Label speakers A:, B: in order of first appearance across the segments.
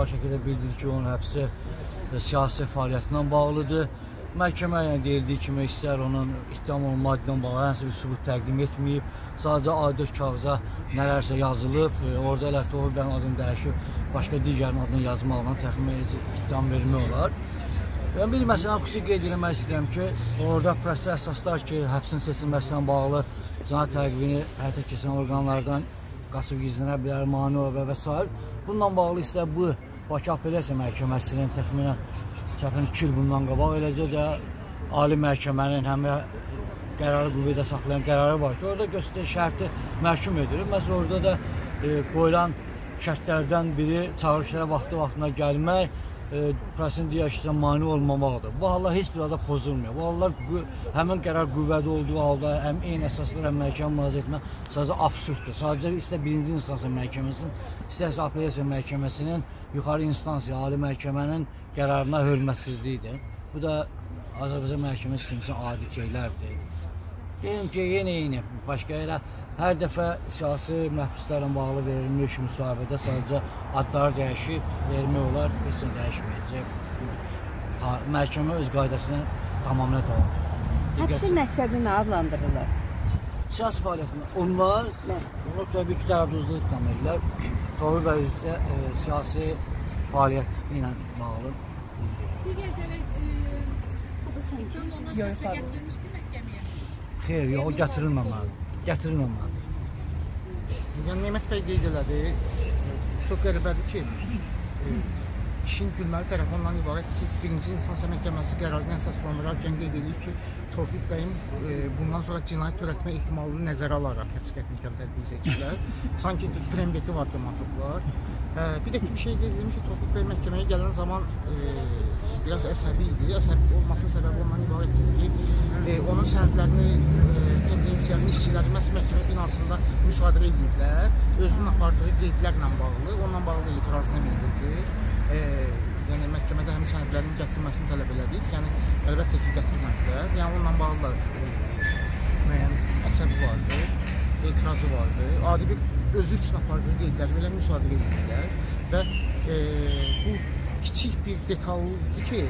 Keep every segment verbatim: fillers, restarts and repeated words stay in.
A: açıq şəkildə bildirir ki, onun həbsi siyasi fəaliyyətindən bağlıdır. Məhkəmə ilə deyildiyi kimi istər onun ittiham olunma maddidən bağlı hər hansı bir sübut təqdim etməyib. Sadəcə A dörd kağıza nələrsə yazılıb, orada elə Tofiq bəyin adını dəyişib, başqa digərin adını yazmaqla təxmin ittiham vermək olar. Ben bir məsələn xüsusi qeyd etmək istəyirəm ki, orada proses əsaslar ki, həbsin seçilməsindən bağlı cinayət təqibini həyata keçirən orqanlardan qaçıb gizlənə bilər, mane ola və s. Bununla bağlı isə bu Bakı Apellyasiya Məhkəməsinin təxminən çətin iki il bundan qabaq, eləcə də Ali Məhkəmənin həm qərarı qüvvədə saxlayan qərarı var ki, orada göstərici şərti məhkum edilir. Məsələn, orada da e, qoyulan şərtlərdən biri çağırışlara vaxtı-vaxtına gəlmək, e, prosesin digər işlərinə mane olmamaqdır. Bu hallar heç bir halda pozulmuyor. Bu hallar həmin qərar qüvvədə olduğu halda həm eyni əsaslar həm məhkəmə müraciət etmək sadəcə absurddur. Sadəcə istə birinci instansiya məhkəməsinin, istərsə Apellyasiya Məhkəməsinin yuxarı instansiya, Ali Məhkəmənin qərarına hörmətsizliyidir. Bu da Azərbaycan Məhkəməsi üçün adi şeylərdir. Deyim ki, yenə-yenə başqa yerə hər dəfə siyasi məhbuslarla bağlı verilmiş müsahibədə sadəcə adları dəyişib vermək olar, heç nə dəyişməyəcək. Məhkəmə öz qaydasını tamamilə tamam.
B: Həbsin məqsədini nə adlandırırlar?
A: Siyasi fəaliyyətində onlar, onlar təbii ki, tərəddüzlü ittiham edirlər. Tofiq bəy isə e, siyasi fəaliyyət ilə bağlı.
C: Siz gecələr ittiham olunan şəxsə gətirilmişdi məhkəməyə?
A: Xeyr, yox, o gətirilməməlidir. Gətirilməməlidir.
D: Yəni, Nemət bəy qeyd elədi, çox qəribədir ki, e, işin gülməli tərəfi ondan ibarət ki, birinci instansiya məhkəməsi qərarına əsaslandırarkən qeyd edilib ki, Tofiq bəyin e, bundan sonra cinayət törətmə ehtimalını nəzərə alaraq həbs qəti imkan tədbiri seçirlər. Sanki preventiv addım atıblar. E, bir də ki, bir şey qeyd edilmiş ki, Tofiq bəy məhkəməyə gələn zaman e, biraz əsəbi idi. Əsəbi olması səbəbi ondan ibarət idi ki, e, onun sənədlərini, e, penitensiyanın işçiləri məhz məhkəmə binasında müsadirə ediblər. Özünün apardığı qeydlərlə bağlı, onunla bağlı etirazını bildirdi. E, yəni məhkəmədə həmin sənədlərin gətirilməsini tələb elədik. Yəni əlbəttə ki, gətirmədilər. Yəni onunla bağlı da e, müəyyən əsəbi vardı, etirazı vardı. Adi bir özü üçün apardığı qeydləri belə müsadirə ediblər və e, bu kiçik bir detaldır ki,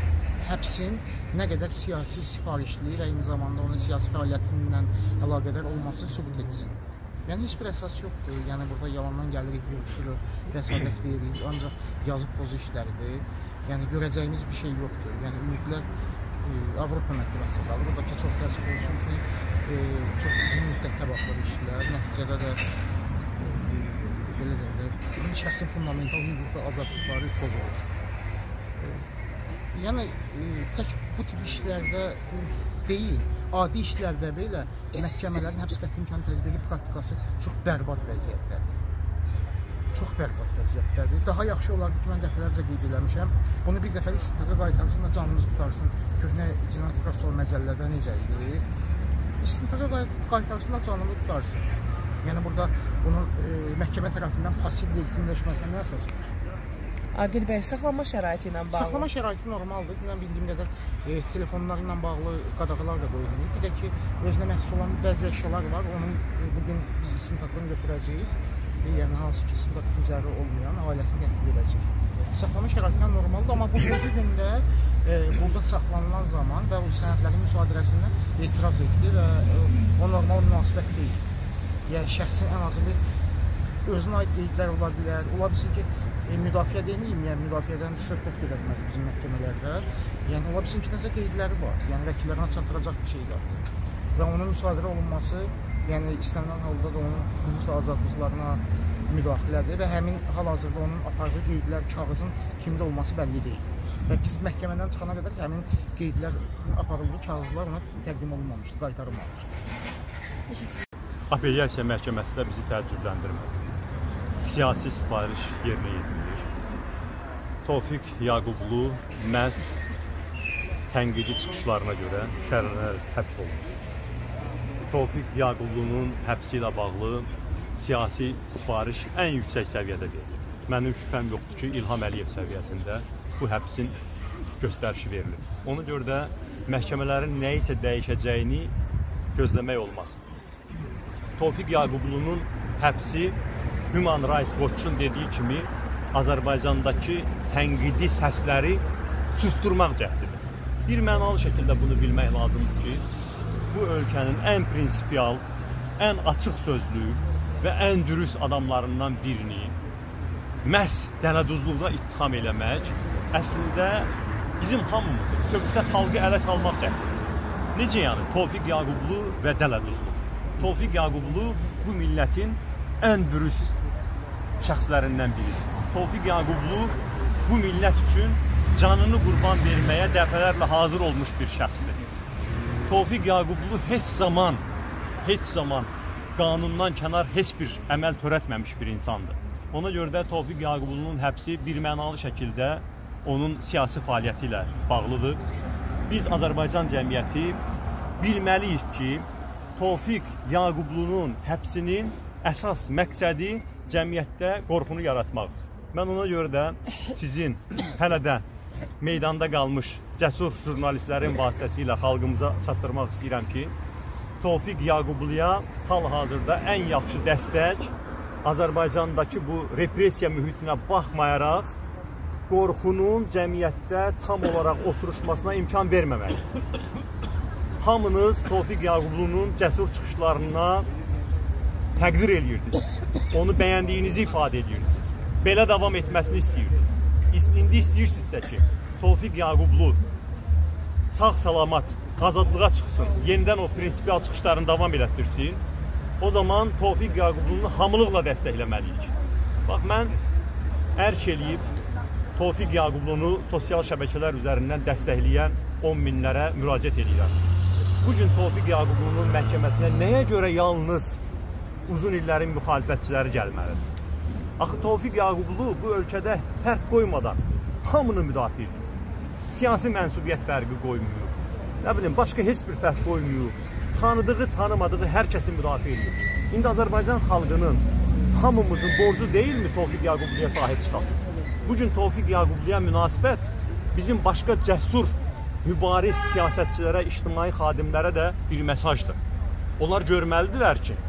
D: həbsin nə qədər siyasi sifarişli və eyni zamanda onun siyasi fəaliyyətindən əlaqədar olması sübut etsin. Yəni heç bir əsas yoxdur. Yəni burada yalandan gəlirik, yürütürür, vəsadət veririk, ancaq yazıb pozu işləridir. Yəni görəcəyimiz bir şey yoxdur. Yəni ümidlər e, Avropa məhkəməsində. Buradakı çox təəssüf olsun ki, e, çox uzun müddətdə baxılır işlər. Nəticədə də e, belə deyək, şəxsin fundamental hüquq və azadlıqları pozulur. E, yəni e, tək bu tip işlərdə e, deyil, adi işlərdə belə məhkəmələrin həbs qəti imkan tədbiri praktikası çox bərbad vəziyyətdədir. Çox bərbad vəziyyətdədir. Daha yaxşı olardı ki, mən dəfələrcə qeyd eləmişəm. Bunu bir dəfə istintaqa qaytarsın da canımız qutarsın. Köhnə cinayət prosessual məcəllələrdə necə idi? İstintaqa qaytarsın da canımız qutarsın. Yəni burada bunun e, məhkəmə tərəfindən pasiv legitimləşməsinə nə əsas var?
B: Aqil bəy, saxlama şəraiti ilə bağlı? Saxlama
D: şəraiti normaldır. Mən bildiyim qədər e, telefonları ilə bağlı qadağalar da qoyulur. Bir də ki, özünə məxsus olan bəzi əşyalar var. Onun e, bugün biz istintaqdan götürəcəyik. E, yəni hansı ki, istintaq tüccarı olmayan ailəsini təhvil edəcək. Saxlama şəraiti ilə normaldır, amma bugünkü gündə e, burada saxlanılan zaman və o sənədlərin müsadirəsindən etiraz etdi və e, o normal münasibət deyil. Yəni şəxsin ən azı bir özünə aid qeydlər ola bilər. Ola bilsin ki, E, müdafiə deməyim, yəni müdafiədən söhbət gedə bilməz bizim məhkəmələrdə. Yəni ola bilsin ki, nəsə qeydləri var, yəni vəkillərinə çatdıracaq bir şeylərdir. Və onun müsadirə olunması, yəni istənilən halda da onun hüquq və azadlıqlarına müdaxilədir və həmin hal-hazırda onun apardığı qeydlər, kağızın kimdə olması bəlli deyil. Və biz məhkəmədən çıxana qədər həmin qeydlər aparıldığı kağızlar ona təqdim olunmamışdır, qaytarılmamışdır.
E: Apellyasiya Məhkəməsi də bizi təəccübləndirmədi. Siyasi sifariş yerinə yetirilir. Tofiq Yaqublu məhz tənqidi çıxışlarına görə şərərlərə həbs olunur. Tofiq Yaqublunun həbsi ilə bağlı siyasi sifariş ən yüksək səviyyədə verilir. Mənim şübhəm yoxdur ki, İlham Əliyev səviyyəsində bu həbsin göstərişi verilir. Ona görə də məhkəmələrin nə isə dəyişəcəyini gözləmək olmaz. Tofiq Yaqublunun həbsi Human Rights Watch-un dediyi kimi Azərbaycandakı tənqidi səsləri susturmaq cəhdidir. Bir mənalı şəkildə bunu bilmək lazımdır ki, bu ölkənin ən prinsipial, ən açıq sözlü və ən dürüst adamlarından birini məhz dələduzluqda ittiham eləmək əslində bizim hamımızı, bütövlükdə xalqı ələ salmaq cəhdidir. Necə yəni? Tofiq Yaqublu və dələduzluq. Tofiq Yaqublu bu millətin ən dürüst şəxslərindən biridir. Tofiq Yaqublu bu millət üçün canını qurban verməyə dəfələrlə hazır olmuş bir şəxsdir. Tofiq Yaqublu heç zaman, heç zaman qanundan kənar heç bir əməl törətməmiş bir insandır. Ona görə də Tofiq Yaqublunun həbsi bir mənalı şəkildə onun siyasi fəaliyyəti ilə bağlıdır. Biz Azərbaycan cəmiyyəti bilməliyik ki, Tofiq Yaqublunun həbsinin əsas məqsədi cəmiyyətdə qorxunu yaratmaqdır. Mən ona görə də sizin hələ də meydanda qalmış cəsur jurnalistlərin vasitəsilə xalqımıza çatdırmaq istəyirəm ki, Tofiq Yaqubluya hal-hazırda ən yaxşı dəstək Azərbaycandakı bu repressiya mühitinə baxmayaraq qorxunun cəmiyyətdə tam olaraq oturuşmasına imkan verməməlidir. Hamınız Tofiq Yaqublunun cəsur çıxışlarına təqdir edirdiniz. Onu bəyəndiyinizi ifadə edirdiniz. Belə davam etməsini istəyirdiniz. İndi istəyirsinizsə ki, Tofiq Yaqublu sağ-salamat azadlığa çıxsın, yenidən o prinsipial çıxışlarını davam elətdirsin, o zaman Tofiq Yaqublunu hamılıqla dəstəkləməliyik. Bax, mən ərk eləyib Tofiq Yaqublunu sosial şəbəkələr üzərindən dəstəkləyən on minlərə müraciət edirəm. Bugün Tofiq Yaqublunun məhkəməsinə nəyə görə yalnız uzun illərin müxalifətçiləri gəlməlidir? Axı Tofiq Yaqublu bu ölkədə fərq qoymadan hamını müdafiə edir. Siyasi mənsubiyyət fərqi qoymuyor. Nə bilim, başqa heç bir fərq qoymuyor. Tanıdığı, tanımadığı hər kəsi müdafiə edir. İndi Azərbaycan xalqının hamımızın borcu deyilmi Tofiq Yaqubluya sahib çıxaq? Bugün Tofiq Yaqubluya münasibət bizim başqa cəsur, mübariz siyasətçilərə, ictimai xadimlərə də bir mesajdır. Onlar görməlidirlər ki,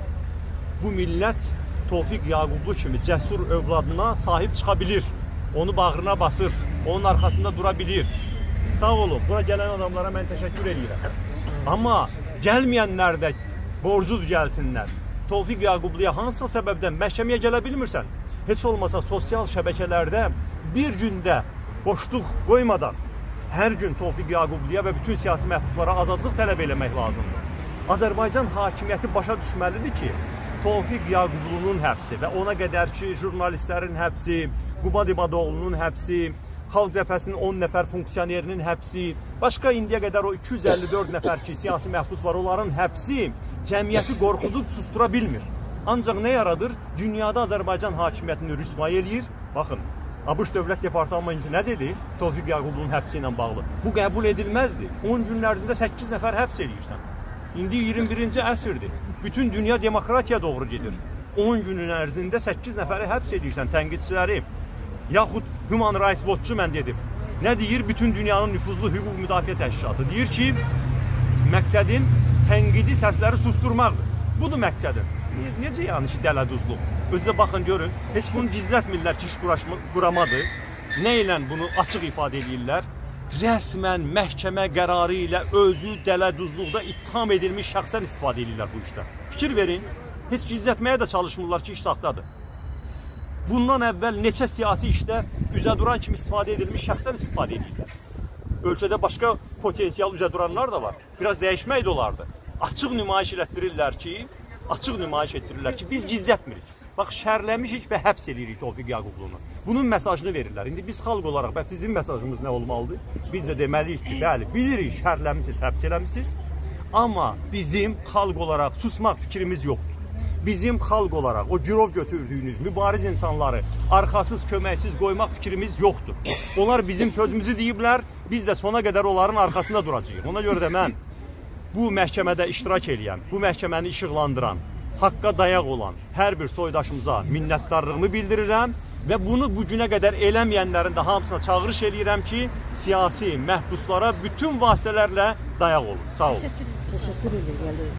E: bu millət Tofiq Yaqublu kimi cəsur övladına sahib çıxa bilir. Onu bağrına basır, onun arxasında dura bilir. Sağ olun, buna gələn adamlara mən təşəkkür edirəm. Amma gəlməyənlər də borcuz gəlsinlər. Tofiq Yaqubluya hansısa səbəbdən məhkəməyə gələ bilmirsən, heç olmasa sosial şəbəkələrdə bir gündə boşluq qoymadan hər gün Tofiq Yaqubluya və bütün siyasi məhbuslara azadlıq tələb eləmək lazımdır. Azərbaycan hakimiyyəti başa düşməlidir ki, Tofiq Yaqublunun həbsi və ona qədər ki, jurnalistlərin həbsi, Qubad İbadoğlu'nun həbsi, Xalq Cəbhəsinin on nəfər funksiyonerinin həbsi, başqa indiyə qədər o iki yüz əlli dörd nəfər ki, siyasi məhbus var, onların həbsi cəmiyyəti qorxudub sustura bilmir. Ancaq nə yaradır? Dünyada Azərbaycan hakimiyyətini rüsvay eləyir. Baxın, ABŞ Dövlət Departamenti nə dedi Tofiq Yaqublunun həbsi ilə bağlı? Bu qəbul edilməzdi. on gün ərzində səkkiz nəfər həbs eləyirsən. İndi iyirmi birinci əsrdir. Bütün dünya demokratiya doğru gedir. on günün ərzində səkkiz nəfəri həbs edirsən, tənqidçiləri. Yaxud Human Rights Watch mən dedim. Nə deyir? Bütün dünyanın nüfuzlu hüquq müdafiə təşkilatı. Deyir ki, məqsədin tənqidi səsləri susturmaqdır. Budur məqsədin. Necə yəni ki, dələduzluq? Özdə baxın, görün, heç bunu gizlətmirlər ki, iş quramadır. Nə ilə bunu açıq ifadə edirlər? Rəsmən məhkəmə qərarı ilə özü dələduzluqda ittiham edilmiş şəxsdən istifadə edirlər bu işdə. Fikir verin, heç gizlətməyə də çalışmırlar ki, iş saxtadır. Bundan əvvəl neçə siyasi işdə üzə duran kimi istifadə edilmiş şəxsdən istifadə edirlər. Ölkədə başqa potensial üzə duranlar da var. Biraz dəyişmək də olardı. Açıq nümayiş etdirirlər ki, açıq nümayiş etdirirlər ki, biz gizlətmirik. Bax, şərləmişik və həbs edirik Tofiq Yaqublunu. Bunun mesajını verirlər. İndi biz xalq olaraq, bəs bizim mesajımız nə olmalıdır? Biz də deməliyik ki, bəli, bilirik, şərləmişsiniz, həbs eləmişsiniz. Amma bizim xalq olaraq susmaq fikrimiz yoxdur. Bizim xalq olaraq o girov götürdüyünüz mübariz insanları arxasız, köməksiz qoymaq fikrimiz yoxdur. Onlar bizim sözümüzü deyiblər, biz də sona qədər onların arxasında duracağıq. Ona görə də mən bu məhkəmədə iştirak edən, bu məhkəməni işıqlandıran, haqqa dayaq olan hər bir soydaşımıza minnətdarlığımı bildirirəm və bunu bu günə qədər eləməyənlərin də hamısına çağırış eləyirəm ki, siyasi məhbuslara bütün vasitələrlə dayaq olun. Sağ olun.
B: Təşəkkür edirəm.